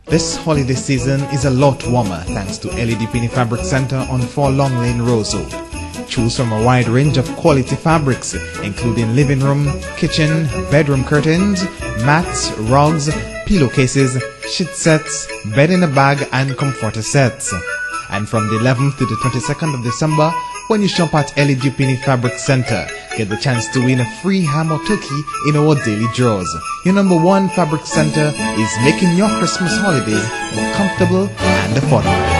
This holiday season is a lot warmer thanks to Dupigny Fabric Center on 4 Long Lane, Roseau. Choose from a wide range of quality fabrics, including living room, kitchen, bedroom curtains, mats, rugs, pillowcases, sheet sets, bed in a bag, and comforter sets. And from the 11th to the 22nd of December, when you shop at Dupigny Fabric Center, get the chance to win a free ham or turkey in our daily draws. Your #1 fabric center is making your Christmas holidays more comfortable and affordable.